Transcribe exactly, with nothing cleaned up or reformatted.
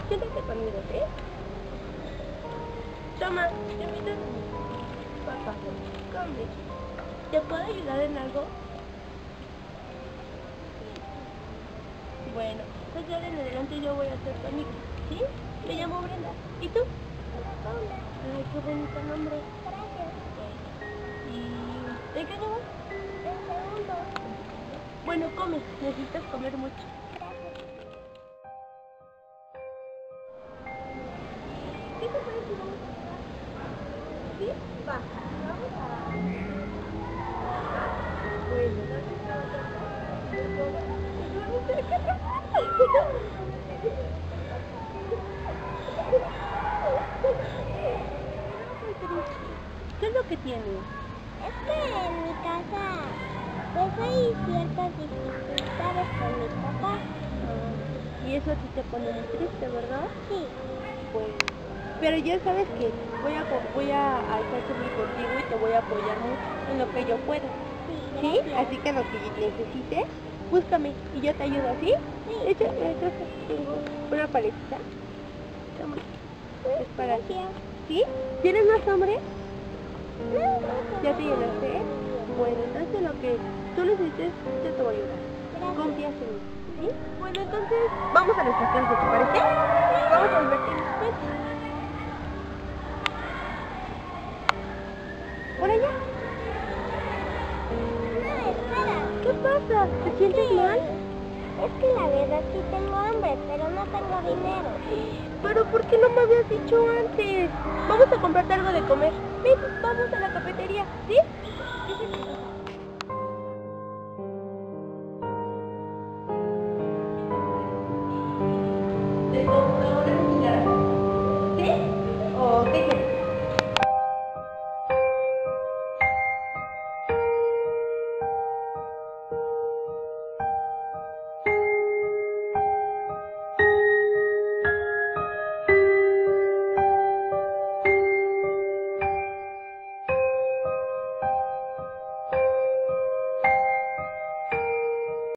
Siéntate conmigo, ¿sí? Toma, te invito a papá, come. ¿Te puedo ayudar en algo? Bueno, pues ya en adelante yo voy a ser tu amiga, ¿sí? Me llamo Brenda. ¿Y tú? Paula. Ay, qué bonito nombre. Gracias. ¿Y de qué año vas? El segundo. Bueno, come, necesitas comer mucho. Gracias. ¿Qué te parece si vamos a jugar? ¿Sí? Va, vamos a... Bueno, entonces vamos a... ¿Qué es lo que tienes? Es que en mi casa pues hay ciertas dificultades con mi papá. Ah, y eso a ti te pone muy triste, ¿verdad? Sí. Pues, pero ya sabes que voy a, voy a, a estar siempre contigo y te voy a apoyar mucho en lo que yo pueda. Sí, ¿Sí? gracias. Así que lo que necesites, búscame y yo te ayudo, ¿sí? Sí. De hecho, acá tengo una paletita. Toma. Es para ti. Gracias. ¿Sí? ¿Tienes más hambre? No, no, ¿Ya te llenaste? Bueno, entonces lo que tú necesites, yo te voy a ayudar. Gracias. Confías en mí, ¿sí? Bueno, entonces, vamos a nuestra clase, ¿te parece? Vamos a divertirnos, pues. ¿Por allá? No, espera. ¿Qué pasa? ¿Te sientes mal? Es que la verdad sí tengo hambre, pero no tengo dinero. ¿Pero por qué no me habías dicho antes? Vamos a comprarte algo de comer. Ven, vamos a la cafetería, ¿sí? ¿De computadora? ¿Sí? ¿O qué quieres?